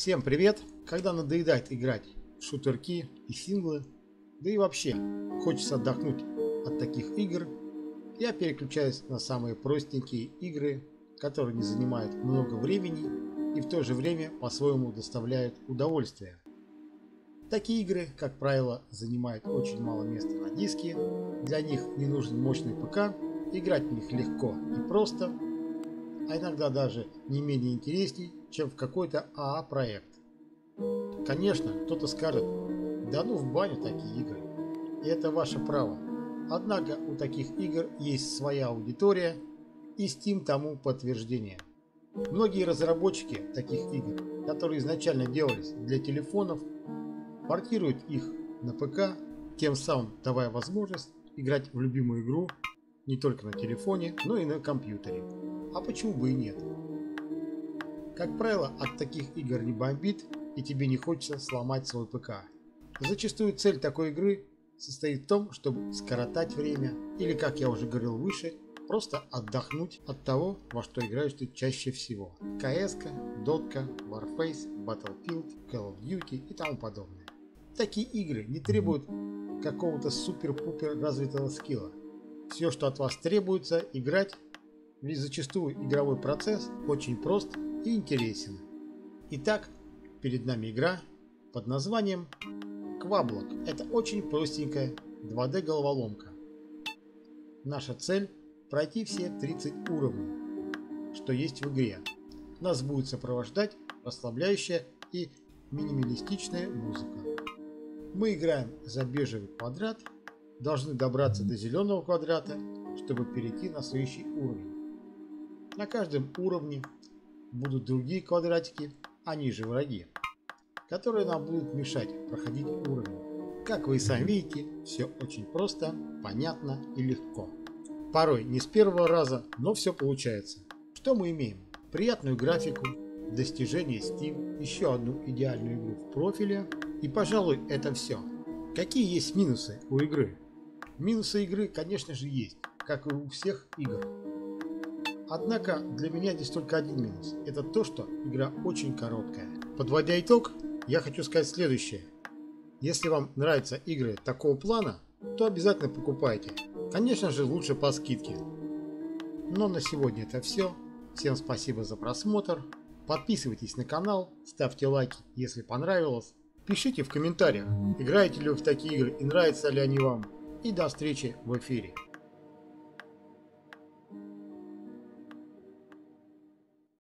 Всем привет! Когда надоедает играть в шутерки и синглы, да и вообще хочется отдохнуть от таких игр, я переключаюсь на самые простенькие игры, которые не занимают много времени и в то же время по-своему доставляют удовольствие. Такие игры, как правило, занимают очень мало места на диске, для них не нужен мощный ПК, играть в них легко и просто, а иногда даже не менее интересней, чем в какой-то АА проект. Конечно, кто-то скажет: да ну в баню такие игры. И это ваше право. Однако у таких игр есть своя аудитория, и Steam тому подтверждение. Многие разработчики таких игр, которые изначально делались для телефонов, портируют их на ПК, тем самым давая возможность играть в любимую игру не только на телефоне, но и на компьютере. А почему бы и нет? Как правило, от таких игр не бомбит, и тебе не хочется сломать свой ПК. Зачастую цель такой игры состоит в том, чтобы скоротать время, или, как я уже говорил выше, просто отдохнуть от того, во что играешь ты чаще всего. CS-ка, Дотка, Warface, Battlefield, Call of Duty и тому подобное. Такие игры не требуют какого-то супер-пупер развитого скилла. Все, что от вас требуется, играть, ведь зачастую игровой процесс очень прост и интересен. Итак, перед нами игра под названием Quablok. Это очень простенькая 2D головоломка. Наша цель — пройти все 30 уровней, что есть в игре. Нас будет сопровождать расслабляющая и минималистичная музыка. Мы играем за бежевый квадрат, должны добраться до зеленого квадрата, чтобы перейти на следующий уровень. На каждом уровне будут другие квадратики, они же враги, которые нам будут мешать проходить уровень. Как вы и сами видите, все очень просто, понятно и легко. Порой не с первого раза, но все получается. Что мы имеем? Приятную графику, достижение Steam, еще одну идеальную игру в профиле, и, пожалуй, это все. Какие есть минусы у игры? Минусы игры, конечно же, есть, как и у всех игр. Однако для меня здесь только один минус. Это то, что игра очень короткая. Подводя итог, я хочу сказать следующее. Если вам нравятся игры такого плана, то обязательно покупайте. Конечно же, лучше по скидке. Но на сегодня это все. Всем спасибо за просмотр. Подписывайтесь на канал, ставьте лайки, если понравилось. Пишите в комментариях, играете ли вы в такие игры и нравятся ли они вам. И до встречи в эфире.